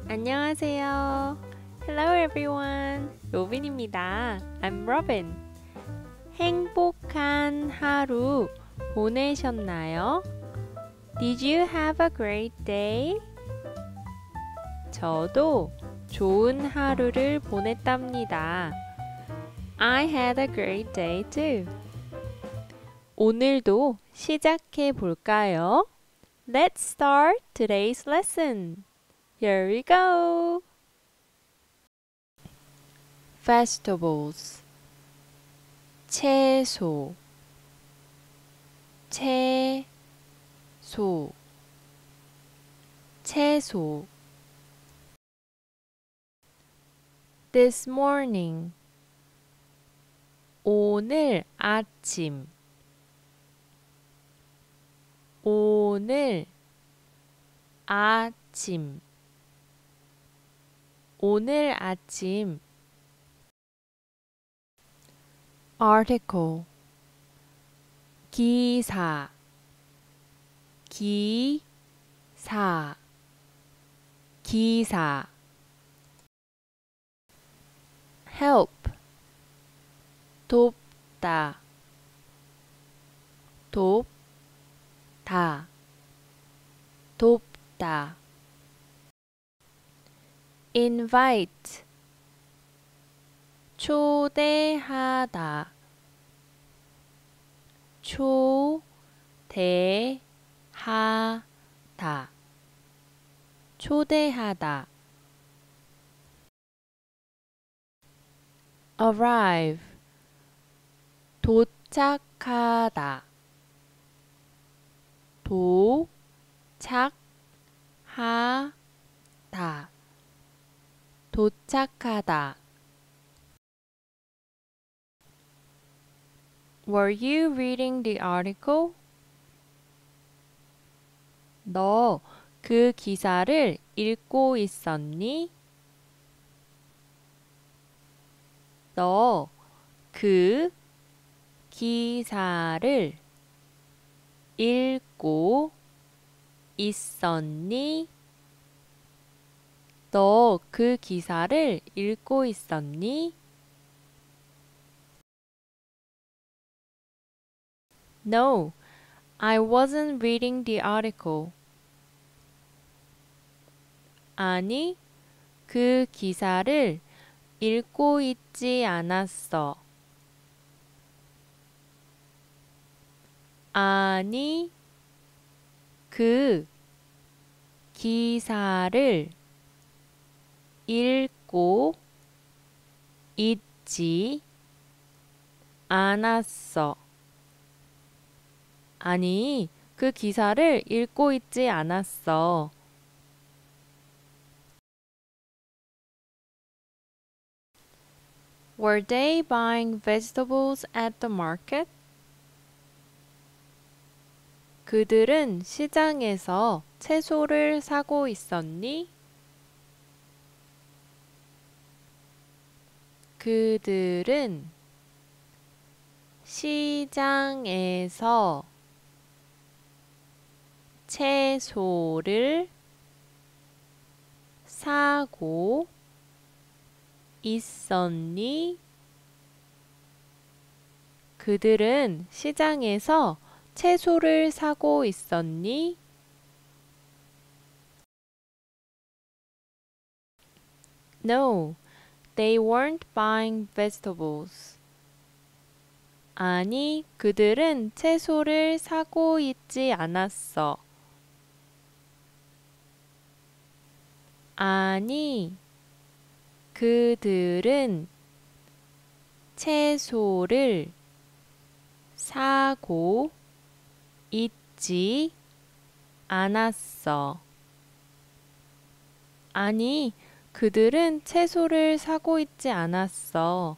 안녕하세요. Hello everyone. 로빈입니다. I'm Robin. 행복한 하루 보내셨나요? Did you have a great day? 저도 좋은 하루를 보냈답니다. I had a great day too. 오늘도 시작해 볼까요? Let's start today's lesson. Here we go. Vegetables. 채소, 채소, 채소. This morning. 오늘 아침, 오늘 아침, 오늘 아침. Article. 기사, 기사, 기사. Help. 돕다, 돕다, 돕다. Invite. 초대하다, 초대하다, 초대하다. Arrive. 도착하다, 도착하다, 도착하다. Were you reading the article? 너 그 기사를 읽고 있었니? 너 그 기사를 읽고 있었니? 너 그 기사를 읽고 있었니? No, I wasn't reading the article. 아니, 그 기사를 읽고 있지 않았어. 아니, 그 기사를 읽고 있지 않았어. 아니, 그 기사를 읽고 있지 않았어. Were they buying vegetables at the market? 그들은 시장에서 채소를 사고 있었니? 그들은 시장에서 채소를 사고 있었니? 그들은 시장에서 채소를 사고 있었니? No, they weren't buying vegetables. 아니, 그들은 채소를 사고 있지 않았어. 아니, 그들은 채소를 사고 있지 않았어. 아니, 그들은 채소를 사고 있지 않았어.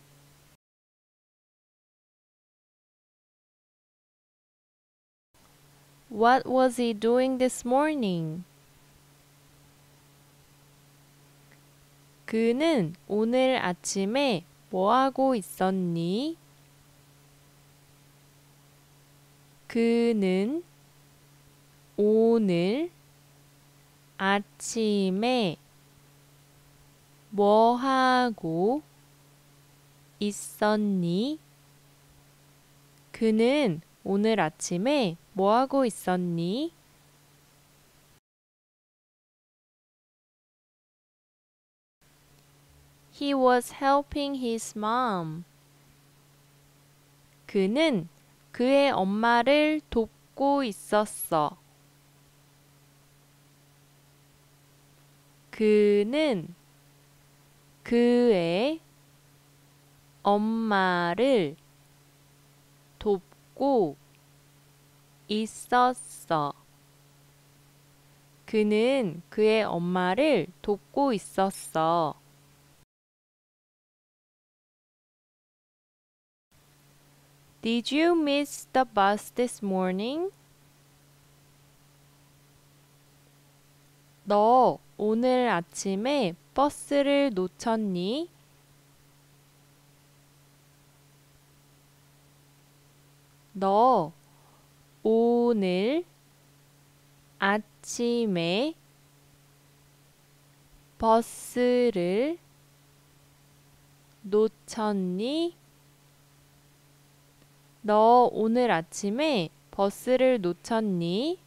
What was he doing this morning? 그는 오늘 아침에 뭐 하고 있었니? 그는 오늘 아침에 뭐 하고 있었니? 그는 오늘 아침에 뭐 하고 있었니? He was helping his mom. 그는 그의 엄마를 돕고 있었어. 그는 그의 엄마를 돕고 있었어. 그는 그의 엄마를 돕고 있었어. Did you miss the bus this morning? 너 오늘 아침에 버스를 놓쳤니? 너 오늘 아침에 버스를 놓쳤니? 너 오늘 아침에 버스를 놓쳤니?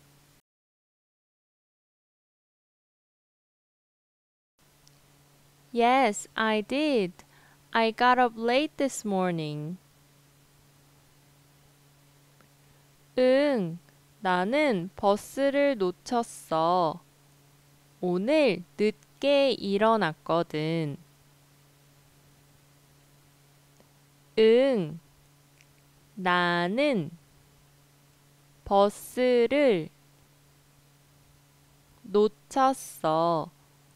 Yes, I did. I got up late this morning. 응, 나는 버스를 놓쳤어. 오늘 늦게 일어났거든. 응, 나는 버스를 놓쳤어.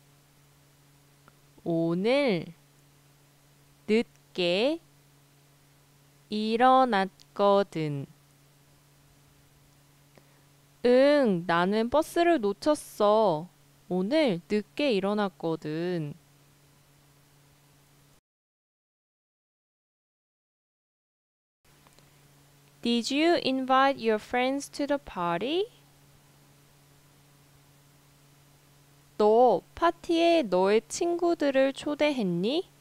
오늘 늦게 일어났거든. 응, 나는 버스를 놓쳤어. 오늘 늦게 일어났거든. Did you invite your friends to the party? 너 파티에 너의 친구들을 초대했니?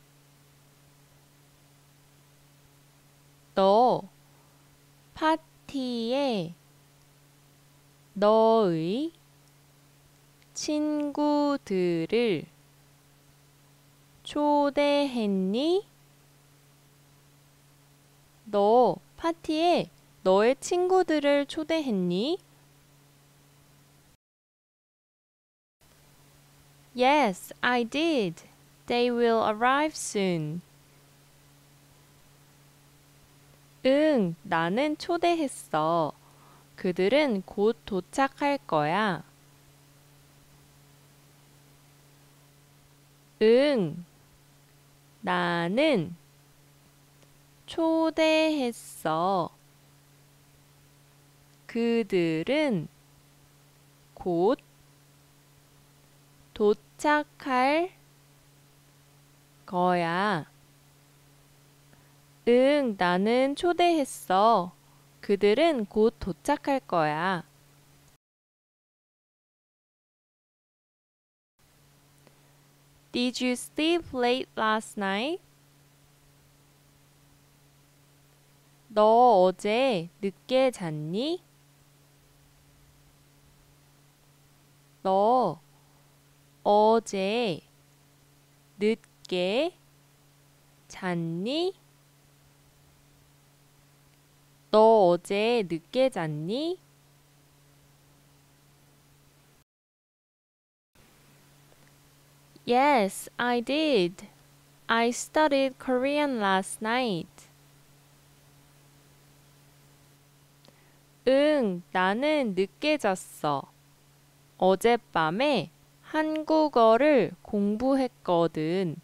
너 파티에 너의 친구들을 초대했니? 너 파티에 너의 친구들을 초대했니? Yes, I did. They will arrive soon. 응, 나는 초대했어. 그들은 곧 도착할 거야. 응, 나는 초대했어. 그들은 곧 도착할 거야. 응, 나는 초대했어. 그들은 곧 도착할 거야. Did you sleep late last night? 너 어제 늦게 잤니? 너 어제 늦게 잤니? 너 어제 늦게 잤니? Yes, I did. I studied Korean last night. 응, 나는 늦게 잤어. 어젯밤에 한국어를 공부했거든.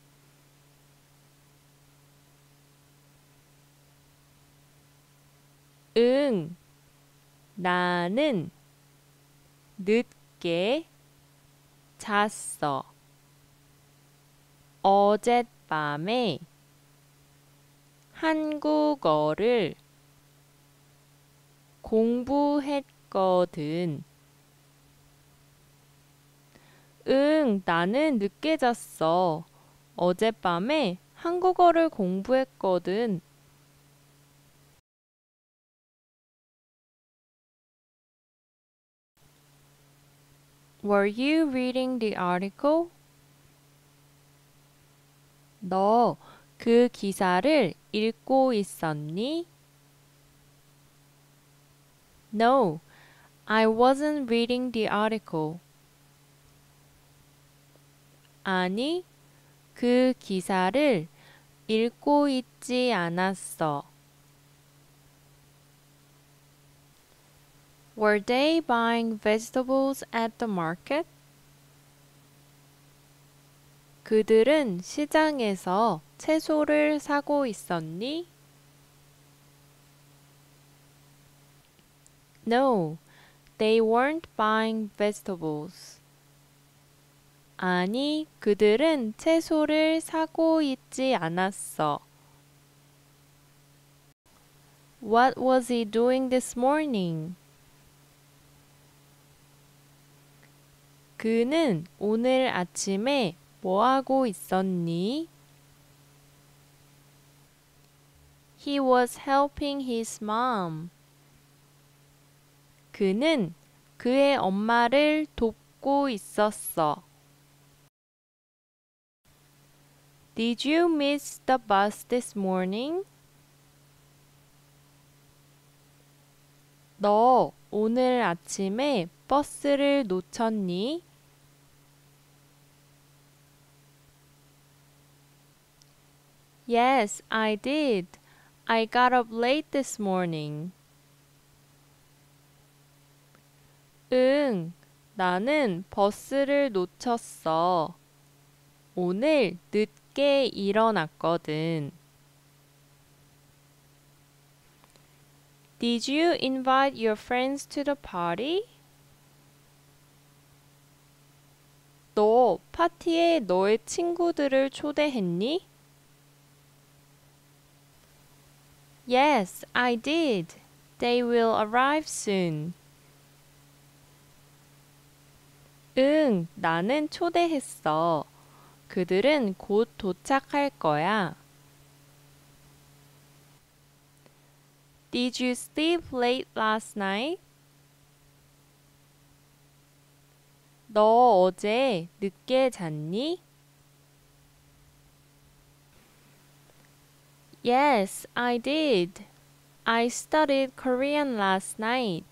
응, 나는 늦게 잤어. 어젯밤에 한국어를 공부했거든. 응, 응, 나는 늦게 잤어. 어젯밤에 한국어를 공부했거든. Were you reading the article? 너 그 기사를 읽고 있었니? No, I wasn't reading the article. 아니, 그 기사를 읽고 있지 않았어. Were they buying vegetables at the market? 그들은 시장에서 채소를 사고 있었니? No, they weren't buying vegetables. 아니, 그들은 채소를 사고 있지 않았어. What was he doing this morning? 그는 오늘 아침에 뭐 하고 있었니? He was helping his mom. 그는 그의 엄마를 돕고 있었어. Did you miss the bus this morning? 너 오늘 아침에 버스를 놓쳤니? Yes, I did. I got up late this morning. 응, 나는 버스를 놓쳤어. 오늘 늦게 일어났거든. Did you invite your friends to the party? 너 파티에 너의 친구들을 초대했니? Yes, I did. They will arrive soon. 응, 나는 초대했어. 그들은 곧 도착할 거야. Did you sleep late last night? 너 어제 늦게 잤니? Yes, I did. I studied Korean last night.